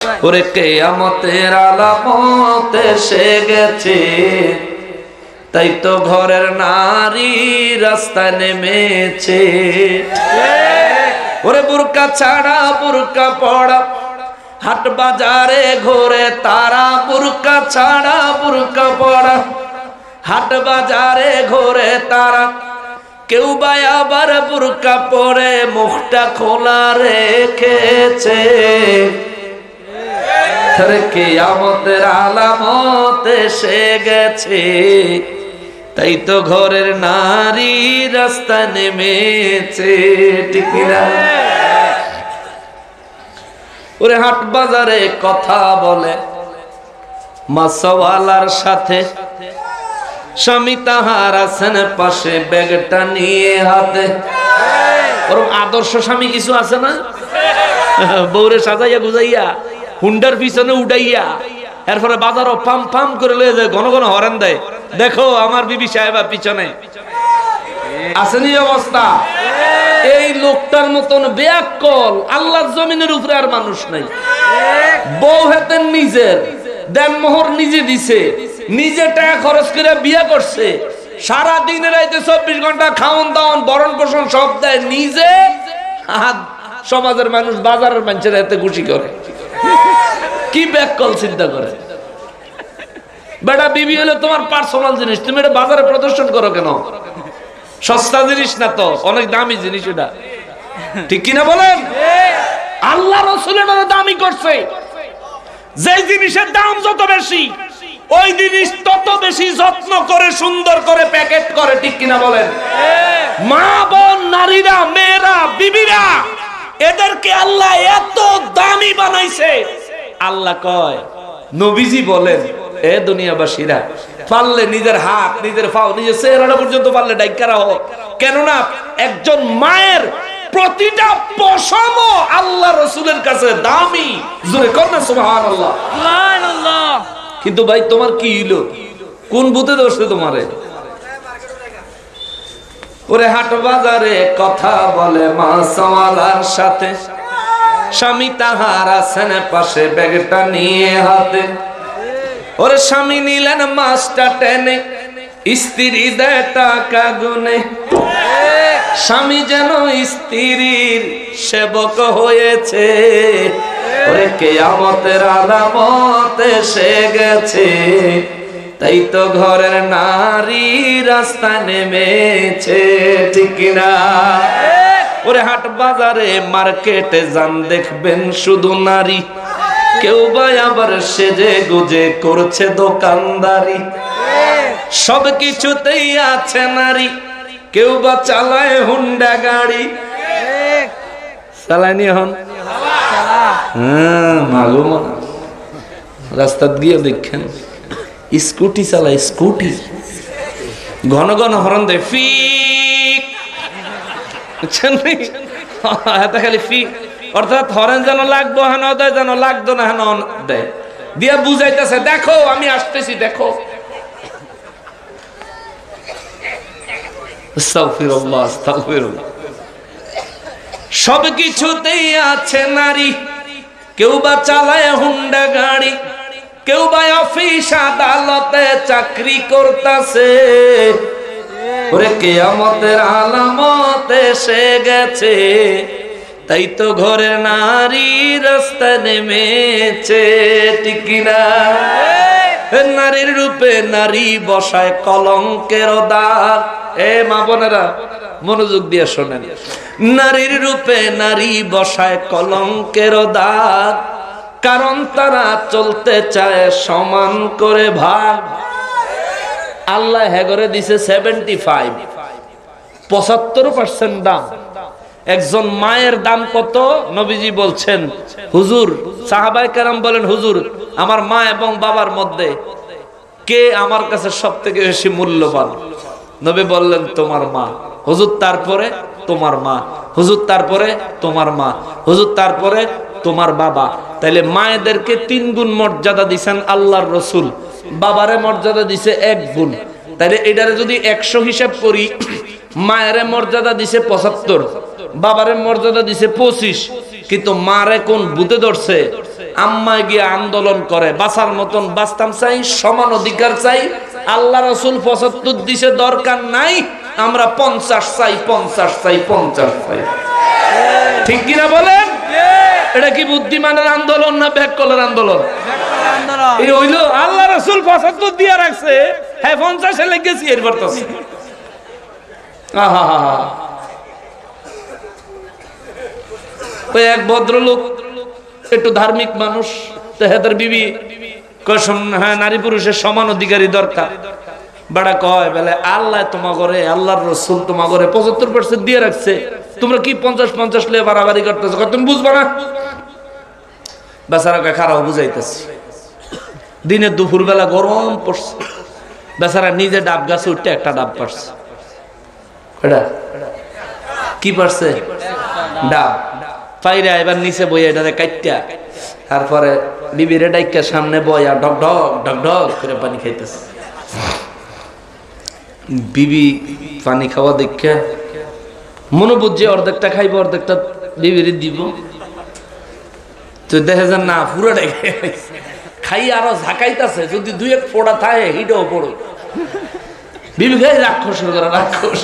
ওরে কিয়ামতের আলামত এসে গেছে, তাই তো ঘরের নারী রাস্তায় নেমেছে। ওরে বুরকা ছাড়া বুরকা পড়া, হাট বাজারে ঘোরে তারা, বুরকা ছাড়া বুরকা পড়া, হাট বাজারে ঘোরে তারা। কেউ বা আবার বুরকা পরে মুখটা খোলা রেখেছে। কিয়ামতের আলামত এসে গেছে, তাই তো ঘরের নারী রাস্তায় নেমেছে। ঠিক না? ওরে হাট বাজারে কথা বলে মাছওয়ালার সাথে, স্বামী তাহার আছেন পাশে ব্যাগটা নিয়ে হাতে। ওরকম আদর্শ স্বামী কিছু আছে না? বউরে সাজাইয়া গুজাইয়া হুন্ডার পিছনে উঠাইয়া এরপরে বাজারও পাম পাম করে লয়ে যায়, ঘন ঘন হরেন দেয়। দেখো আমার বিবি সাহেবা পিছনে আসেনি অবস্থা। এই লোকটার মতন বেয়াক্কল আল্লাহর জমিনের উপরে আর মানুষ নাই। বউ হেতেন নিজের, দেনমোহর নিজে দিছে, নিজে টাকা খরচ করে বিয়ে করছে, সারা দিনের রাইতে 24 ঘন্টা খাওন দাওন বরণ পোষণ সব দেয় নিজে। সমাজের মানুষ বাজারের মানুষের এতে খুশি করে। কি ব্যাককল চিন্তা করে। বেটা বিবি হলে তোমার পার্সোনাল জিনিস, তুমি এটা বাজারে প্রদর্শন করো কেন? সস্তা জিনিস না তো, অনেক দামি জিনিস এটা। ঠিক কিনা বলেন? আল্লাহ রাসূলের দামি করছে। যে জিনিসের দাম যত বেশি ওই জিনিস তত বেশি যত্ন করে সুন্দর করে প্যাকেট করে। ঠিক কিনা বলেন? মা বোন নারীরা মেয়েরা বিবিরা এদেরকে আল্লাহ এত দামি বানাইছে। আল্লাহ কয়, নবীজি বলেন, এ দুনিয়াবাসীরা পারলে নিজের হাত নিজের পাও নিজের চেহারাটা পর্যন্ত পারলে ডাইকা রাখো, কেননা একজন মায়ের প্রতিটা পশম আল্লাহ রাসূলের কাছে দামি। জোরে কর না সুবহানাল্লাহ। সুবহানাল্লাহ। কিন্তু ভাই তোমার কি হইলো? কোন ভূতে ধরছে তোমারে? ওরে হাট বাজারে কথা বলে মাছওয়ালার সাথে, স্বামী তাহার আছেন পাশে ব্যাগটা নিয়ে হাতে। ওরে স্বামী নিলেন মাছটা টেনে, স্ত্রী দেয় টাকা গুনে। স্বামী যেন স্ত্রীর সেবক হয়েছে। ওরে কিয়ামতের আলামত এসে গেছে, তাই তো ঘরের নারী রাস্তায় নেমেছে। ঠিক না? ওরে হাট বাজারে মার্কেটে যান দেখবেন শুধু নারী, কেউ বা আবার সেজে গুজে করছে দোকানদারি। সব কিছুতেই আছে নারী, কেউ বা চালায় হুন্ডা গাড়ি। চালায়নি এখন? মালুম রাস্তা গিয়ে দেখেন স্কুটি চালায়, স্কুটি ঘন ঘন হরন দেয়, ফিক খালি ফিক, অর্থাৎ হরেন যেন লাগবো হেন দেয়, যেন লাগতো না হেন দেয়, দিয়া বুঝাইতেছে দেখো আমি আসতেছি দেখো। আস্তাগফিরুল্লাহ আস্তাগফিরুল্লাহ। সব কিছুতেই আছে নারী, কেউ বা চালায় হুন্ডা গাড়ি, কেউ বা অফিস আদালতে চাকরি করতেছে। ওরে কিয়ামতের আলামত এসে গেছে, তাই তো ঘরে নারী রাস্তায় নেমেছে। ঠিক না? নারীর রূপে নারী বসায় কলঙ্কের দাগ। এ মা বোনেরা মনোযোগ দিয়ে শোনেন, নারীর রূপে নারী বসায় কলঙ্কের দাগ, কারণ তারা চলতে চায় সমান করে ভাগ। আল্লাহ হেগরে দিছে 75% দাম। একজন মায়ের দাম কত? নবীজি বলছেন, হুজুর, সাহাবায়ে কেরাম বলেন, হুজুর আমার মা এবং বাবার মধ্যে কে আমার কাছে সব থেকে বেশি মূল্যবান? নবী বললেন তোমার মা। হুজুর তারপরে? তোমার মা। হুজুর তারপরে? তোমার মা। হুজুর তারপরে? তোমার বাবা। তাইলে মায়েদেরকে 3 গুণ মর্যাদা দিছেন আল্লাহর রসুল, বাবারে মর্যাদা দিছে 1 গুণ। তাইলে এটারে যদি 100 হিসাব করি, মায়ের মর্যাদা দিছে 75, বাবারে মর্যাদা দিছে 25, কিন্তু মারে কোন ভূতে ধরছে? আম্মা গিয়ে আন্দোলন করে, বাঁচার মতন বাঁচতাম চাই, সমান অধিকার চাই। আল্লাহ রাসূল ৭৫ দিছে, দরকার নাই, আমরা ৫০ চাই, ৫০ চাই, ৫০ চাই। ঠিক কিনা বলেন? এটা কি বুদ্ধিমানের আন্দোলন না ব্যাককলের আন্দোলন? এই হইলো আল্লাহ রাসূল ৭৫ দিয়া রাখছে, হ্যাঁ ৫০ এ লেগেছি এর বর্তমানে। আহা, ওই এক ভদ্রলোক একটু ধার্মিক মানুষ, তেহাদের বিবি কসম, হ্যাঁ নারী পুরুষের সমান অধিকারী দরকার। বাড়া কয় বলে আল্লাহ তোমা করে, আল্লাহর রাসূল তোমা করে ৭৫% দিয়ে রাখছে, তোমরা কি ৫০-৫০ লিয়ে বাড়াবাড়ি করতেছো? তুমি বুঝবা না? বেচারাকে খারাপ বুঝাইতেছি। দিনে দুপুর বেলা গরম পড়ছে, বেচারা নিজে ডাব গাছে উঠতে একটা ডাব পারছে। কি পারছে? ডাব পাইরা এবার নিচে বইয়া এটারে কাইটা, তারপরে বিবিরে ডাইকা সামনে বইয়া ঢক ঢক ঢক ঢক করে পানি খাইতেছে। বিবি পানি খাওয়া দেখে মনে বুঝছে অর্ধেকটা খাইব, অর্ধেকটা বিবিরে দিব। তো দেখে যান না পুরোটাই খাই আরো ঝাঁকাইতেছে, যদি ২-১ ফোড়া থাকে হিটাও পড়ো। বিবি খাই রাক্ষস করে, রাক্ষস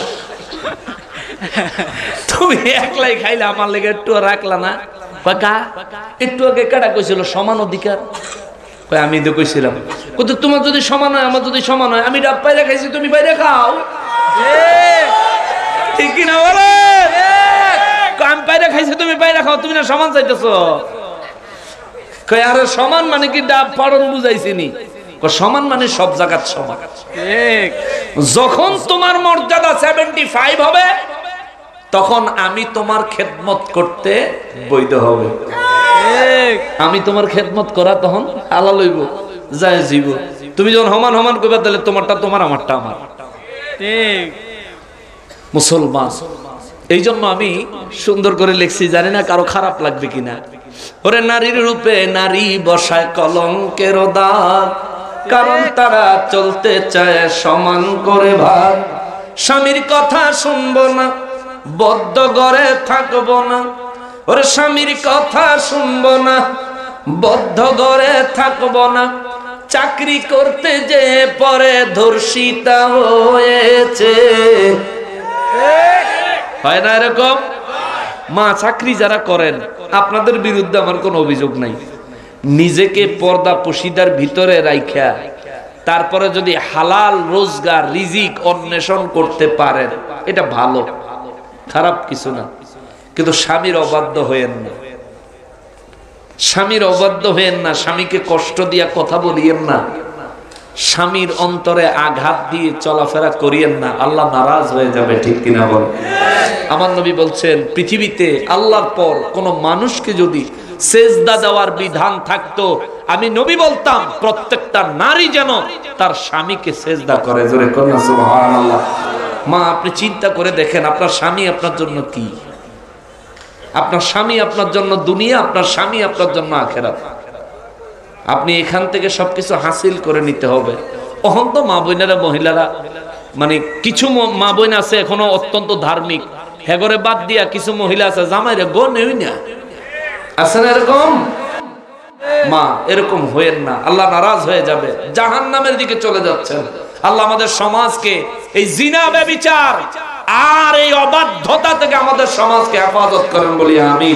তুমি একলাই খাইলে আমার লেগে একটু রাখলা না? কাকা একটু আগে কাটা কইছিল সমান অধিকার, আমি তো কইছিলাম কিন্তু তোমার যদি সমান হয়, আমার যদি সমান হয়, আমি ডাব পাইরা খাইছি, তুমি বাইরে খাও। ঠিক কিনা বলে? আমি পাইরা খাইছি, তুমি বাইরে খাও, তুমি না সমান চাইতেছো। আরে সমান মানে কি ডাব পাড়ন বুঝাইছিনি? সমান মানে সব জায়গার সমান। যখন তোমার মর্যাদা ৭৫ হবে, তখন আমি তোমার খেদমত করতে বৈধ হবে। আমি তোমার খেদমত করা তখন হালাল হইব, জায়েজ হইব। তুমি যখন সমান সমান করবে, তাহলে তোমারটা তোমার, আমারটা আমার। মুসলমান, এই জন্য আমি সুন্দর করে লিখছি, জানি না কারো খারাপ লাগবে কিনা। ওরে নারীর রূপে নারী বসায় কলঙ্কের দাগ, কারণ তারা চলতে চায় সমান করে ভাগ। স্বামীর কথা শুনবো না, বদ্ধ ঘরে থাকবো না। ওরে স্বামীর কথা শুনবো না, বদ্ধ ঘরে থাকবো না। চাকরি করতে যে পরে ধর্ষিতা হয়েছে, হয় না এরকম? মা চাকরি যারা করেন, আপনাদের বিরুদ্ধে আমার কোনো অভিযোগ নাই। নিজেকে পর্দা পশিদার ভিতরে রাইখা তারপরে যদি হালাল রোজগার রিজিক অন্বেষণ করতে পারেন, এটা ভালো, খারাপ কিছু না। কিন্তু স্বামীর অবাধ্য হয়েন না, স্বামীর অবাধ্য হয়েন না, স্বামীকে কষ্ট দিয়া কথা বলিয়েন না, স্বামীর অন্তরে আঘাত দিয়ে চলাফেরা করিয়েন না, আল্লাহ নারাজ হয়ে যাবে। ঠিক কিনা বল? আমার নবী বলছেন, পৃথিবীতে আল্লাহর পর কোন মানুষকে যদি সেজদা দেওয়ার বিধান থাকতো, আমি নবী বলতাম প্রত্যেকটা নারী যেন তার স্বামীকে সেজদা করে। জোরে করেন সুবহানাল্লাহ। মা, আপনি চিন্তা করে দেখেন, আপনার স্বামী আপনার জন্য কি? আপনার স্বামী আপনার জন্য দুনিয়া, আপনার স্বামী আপনার জন্য আখিরাত। আপনি এখান থেকে সবকিছু হাসিল করে নিতে হবে। অহন তো মা বোনেরা, মহিলারা, মানে কিছু মা বোন আছে এখনো অত্যন্ত ধার্মিক, হেগরে বাদ দিয়া কিছু মহিলা আছে জামাইরে গো নেই না, আছে না এরকম? মা, এরকম হয়েন না, আল্লাহ নারাজ হয়ে যাবে, জাহান্নামের দিকে চলে যাচ্ছেন। আল্লাহ আমাদের সমাজকে এই জিনা ব্যভিচার আর এই অবাধ্যতা থেকে আমাদের সমাজকে হেফাজত করেন, বলি আমিন।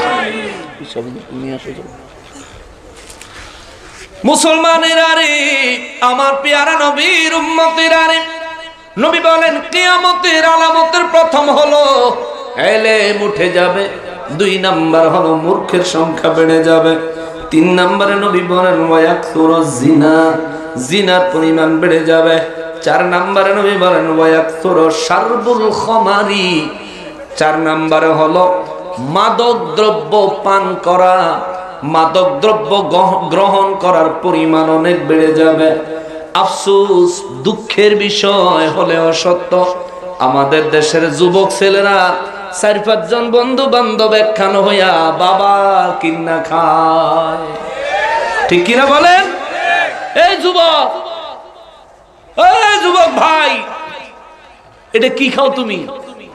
মুসলমানেরা রে, আমার পেয়ারা নবীর উম্মতেরা রে, নবী বলেন কিয়ামতের আলামতের প্রথম হলো ইলম উঠে যাবে, ২ নাম্বার হলো মূর্খের সংখ্যা বেড়ে যাবে, ৩ নম্বরে নবী বলেন ওয়ায়াকসুরুজ জিনা, জিনার পরিমাণ বেড়ে যাবে, ৪ নম্বরে নবী বলেন ওয়ায়াকসুরু শারবুল খামারি, ৪ নম্বরে হলো মাদক দ্রব্য পান করা, মাদক দ্রব্য গ্রহণ করার পরিমাণ অনেক বেড়ে যাবে। আফসোস, দুঃখের বিষয় হলেও সত্য, আমাদের দেশের যুবক ছেলেরা ৪-৫ জন বন্ধু বান্ধব একখান হইয়া বাবা কিনা খায়। ঠিক কিনা বলেন? এই যুবক, এই যুবক ভাই, এটা কি খাও তুমি?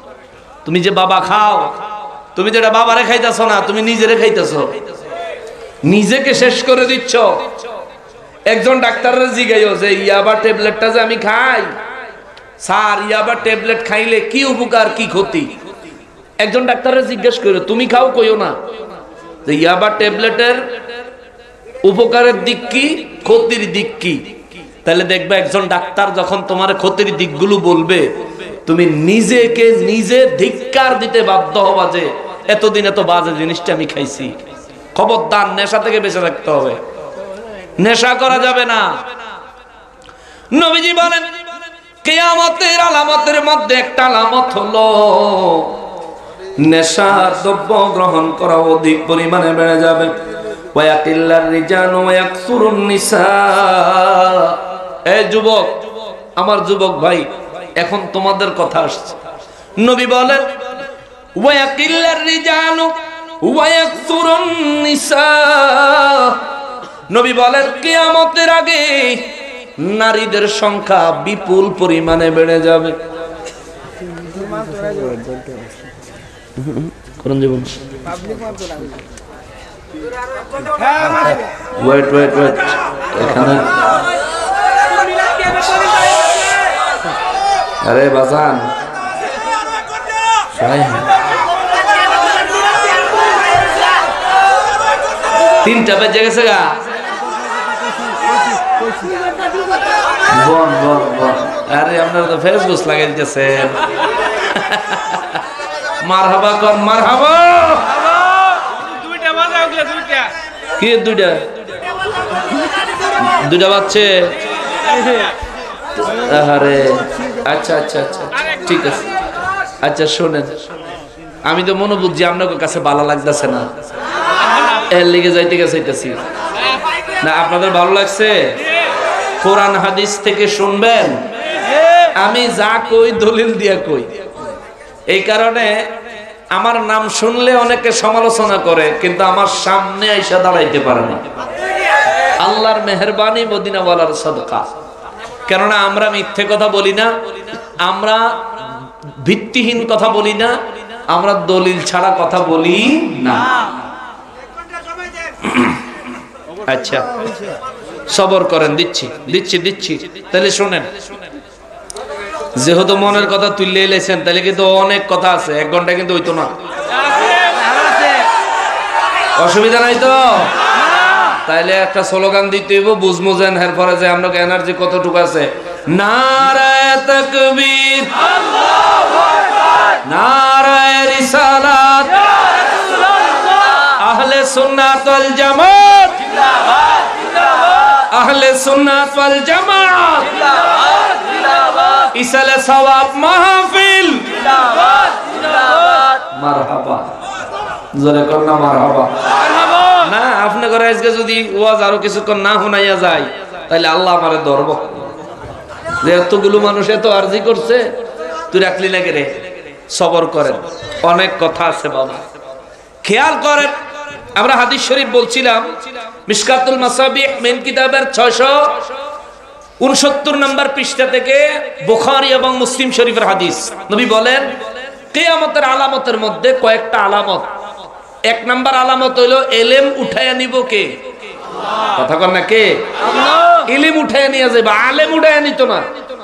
তুমি যে বাবা খাও, তুমি যেটা বাবারে খাইতেছ না, তুমি নিজেরে খাইতেছ। নিজেকে শেষ করে দিচ্ছ। একজন ডাক্তারের জিজ্ঞাসা যে ইয়াবা ট্যাবলেটটা যে আমি খাই, স্যার ইয়াবা ট্যাবলেট খাইলে কি উপকার কি ক্ষতি? একজন ডাক্তারের জিজ্ঞেস করে, তুমি খাও, কইও না যে ইয়াবা ট্যাবলেটের উপকারের দিক কি ক্ষতির দিক কি। তাহলে দেখবে একজন ডাক্তার যখন তোমার ক্ষতির দিকগুলো বলবে, তুমি নিজেকে নিজে ধিক্কার দিতে বাধ্য হবা যে এতদিন এত বাজে জিনিসটা আমি খাইছি। খবরদার, নেশা থেকে বেঁচে থাকতে হবে, নেশা করা যাবে না। নবীজি বলেন কিয়ামতের আলামতের মধ্যে একটা আলামত হলো নেশার দ্রব্য গ্রহণ করা অধিক পরিমাণে বেড়ে যাবে। ওয়ায়াকিল্লার রিজাল ওয়ায়াকসুরুন নিসা। এই যুবক, আমার যুবক ভাই, এখন তোমাদের কথা আসছে। নবী বলেন ওয়ায়াকিল্লার রিজাল ওয়ায়াকসুরুন নিসা। নবী বলেন কিয়ামতের আগে নারীদের সংখ্যা বিপুল পরিমাণে বেড়ে যাবে। কোন জীবন ওয়েট ওয়েট ওয়েট, এখানে আরে বাজান তিনটা বেজে গেছে গা। বন বন বন, আরে আপনারা তো ফেসবুক লাগাই দিতেছেন। মারহাবা কর, মারহাবা। কি দুইটা দুইটা বাচ্চে? আরে আচ্ছা আচ্ছা আচ্ছা, ঠিক আছে। আচ্ছা শোনেন, আমি তো মনে বুঝছি আপনার কাছে ভালো লাগতেছে না, এর লিগে যাইতে গেছি না। আপনাদের ভালো লাগছে? কোরআন হাদিস থেকে শুনবেন, আমি যা কই দলিল দিয়া কই। এই কারণে আমার নাম শুনলে অনেকে সমালোচনা করে, কিন্তু আমার সামনে আইসা দাঁড়াইতে পারে না। আল্লাহর মেহেরবানি, মদিনা ওয়ালার সাদকা। কেননা আমরা মিথ্যে কথা বলি না, আমরা ভিত্তিহীন কথা বলি না, আমরা দলিল ছাড়া কথা বলি না। আচ্ছা সবর করেন, দিচ্ছি দিচ্ছি দিচ্ছি। তাহলে শোনেন, যেহেতু মনের কথা তুললে এলেছেন, তাহলে কিন্তু অনেক কথা আছে, 1 ঘন্টা কিন্তু হইতো না। অসুবিধা নাই তো? তাইলে একটা স্লোগান দিতে হইব, বুঝমু যেন এরপরে যে আমরা এনার্জি কতটুকু আছে। নারায়ে তাকবীর, আল্লাহু আকবার, নারায়ে রিসালাত, ইয়া রাসূলুল্লাহ, আহলে সুন্নাত ওয়াল জামাত জিন্দাবাদ জিন্দাবাদ, আহলে সুন্নাত ওয়াল জামাত জিন্দাবাদ জিন্দাবাদ, ইসালে সওয়াব মাহফিল জিন্দাবাদ জিন্দাবাদ। মারহাবা, জোরে কর না মারহাবা। না আপনি করে আজকে যদি ওয়াজ আরো কিছুক্ষণ না শোনাইয়া যায়, তাহলে আল্লাহ আমারে ধরব যে এতগুলো মানুষ এত আরজি করছে, তুই রাখলি না কে রে। সবর করেন, অনেক কথা আছে বাবা, খেয়াল করেন। আমরা হাদিস শরীফ বলছিলাম, মিশকাতুল মাসাবিহ মেন কিতাবের 669 নম্বর পৃষ্ঠা থেকে, বুখারী এবং মুসলিম শরীফের হাদিস। নবী বলেন কিয়ামতের আলামতের মধ্যে কয়েকটা আলামত। 1 নাম্বার আলামত হইল ইলম উঠায়া নিব কে? আল্লাহ। কথা কর না, কে? আল্লাহ। ইলম উঠায়া নিয়ে যাবে, আলেম উঠায়া নিত না,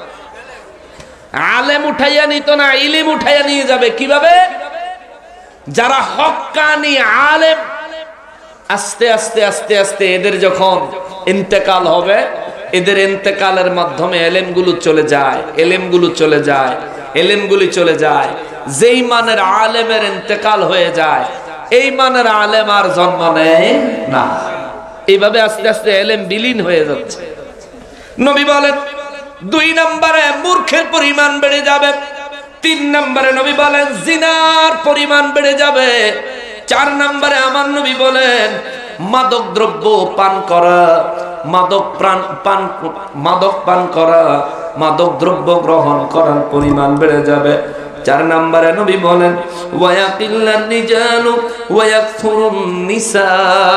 আলেম উঠাইয়া নিত না, ইলম উঠাইয়া নিয়ে যাবে। কিভাবে? যারা হক্কানি আলেম, আস্তে আস্তে আস্তে আস্তে এদের যখন ইন্তেকাল হবে, এদের ইন্তেকালের মাধ্যমে এলেমগুলো চলে যায়, এলেমগুলো চলে যায়, এলেমগুলি চলে যায়। যেই মানের আলেমের ইন্তেকাল হয়ে যায়, এই মানের আলেম আর জন্ম নেয় না। এইভাবে আস্তে আস্তে এলেম বিলীন হয়ে যাচ্ছে। নবী বলেন 2 নম্বরে মূর্খের পরিমাণ বেড়ে যাবে। 3 নম্বরে নবী বলেন জিনার পরিমাণ বেড়ে যাবে। 4 নম্বরে আমার নবী বলেন মাদক দ্রব্য পান করা, মাদক পান করা, মাদক দ্রব্য গ্রহণ করার পরিমাণ বেড়ে যাবে। 4 নম্বরে নবী বলেন ওয়ায়াকিল্লান রিজালু ওয়ায়াকসুরুন নিসা,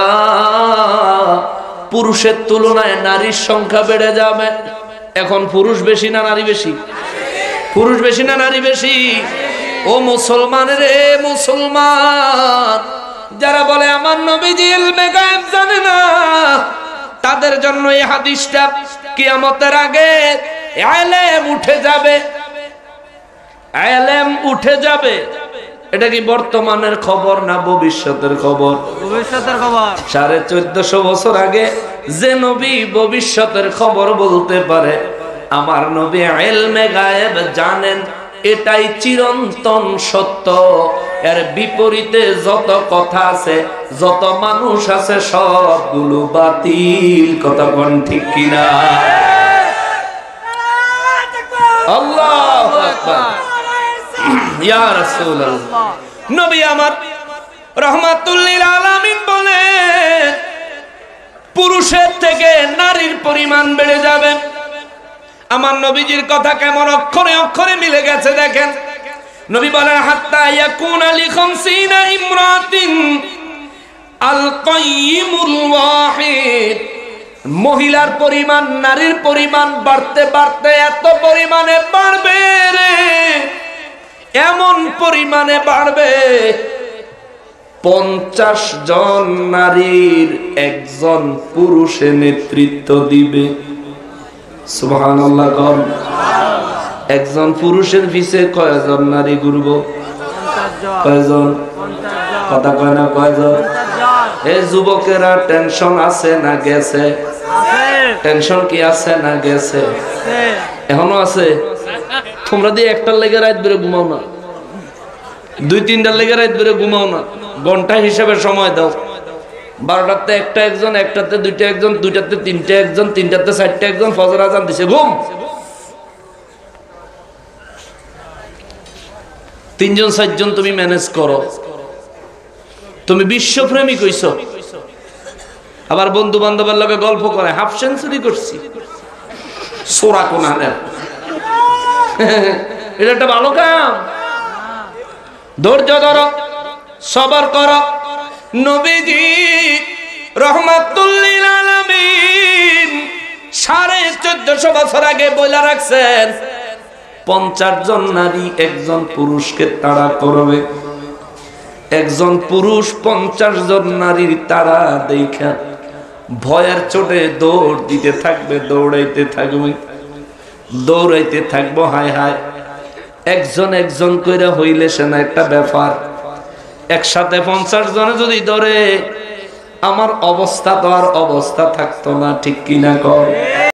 পুরুষের তুলনায় নারীর সংখ্যা বেড়ে যাবে। এখন পুরুষ বেশি না নারী বেশি? পুরুষ বেশি না নারী বেশি? ও মুসলমান রে মুসলমান, যারা বলে আমার নবীজি ইলমে গায়েব জানে না, তাদের জন্য এই হাদিসটা কিয়ামতের আগে ইলম উঠে যাবে, ইলম উঠে যাবে। এটা কি বর্তমানের খবর না ভবিষ্যতের খবর? ভবিষ্যতের খবর। 1450 বছর আগে যে নবী ভবিষ্যতের খবর বলতে পারে, আমার নবী ইলমে গায়েব জানেন, এটাই চিরন্তন সত্য। এর বিপরীতে যত কথা আছে, যত মানুষ আছে, সবগুলো বাতিল। কথা কোন ঠিক কিনা? আল্লাহু আকবার। ইয়া রাসূলুল্লাহ, নবী আমার রাহমাতুল লিল আলামিন বলেন, পুরুষের থেকে নারীর পরিমাণ বেড়ে যাবে। আমার নবীজির কথা কেমন অক্ষরে অক্ষরে মিলে গেছে দেখেন। নবী বলেন, হাত্তা ইয়াকুনা লি 50 ইমরাতিন আল কাইয়িমুল ওয়াহিদ। মহিলার পরিমাণ নারীর পরিমাণ বাড়তে বাড়তে এত পরিমাণে বাড়বে রে, এমন পরিমাণে বাড়বে 50 জন নারীর একজন পুরুষে নেতৃত্ব দিবে। সুবহানাল্লাহ। কম একজন পুরুষের পিছে কয়জন নারী ঘুরব? কয়জন? কথা কয় না, কয়জন? এই যুবকেরা টেনশন আছে না গেছে? টেনশন কি আছে না গেছে? এখনো আছে? তোমরা দিয়ে একটার লেগে রাত বেড়ে ঘুমাও না, 2-3টার লেগে রাত বেড়ে ঘুমাও না, ঘন্টা হিসাবে সময় দাও। 12টাতে একটা একজন, 1টাতে 2টা একজন, 2টাতে 3টা একজন, 3টাতে 4টা একজন, ফজর আজান দিছে, ঘুম। 3জন 4জন তুমি ম্যানেজ করো। তুমি বিশ্বপ্রেমিক হইছো, আবার বন্ধু বান্ধবের লগে গল্প করে হাফ সেঞ্চুরি করছি। সোরা কোনানের এটা একটা ভালো কাম। ধৈর্য ধরো, সবর করো। নবীজি রাহমাতুল লিল আলামিন 1450 বছর আগে বইলা রাখছেন, 50 জন নারী একজন পুরুষকে তাড়া করবে। একজন পুরুষ 50 জন নারীর তাড়া দেখা ভয়ের চোটে দৌড় দিতে থাকবে, দৌড়াইতে থাকবে, দৌড়াইতে থাকবো। হায় হায়, একজন একজন করে হইলে সে না একটা ব্যাপার। একসাথে 50 জনে যদি ধরে, আমার অবস্থা তো আর অবস্থা থাকতো না। ঠিক কিনা কর?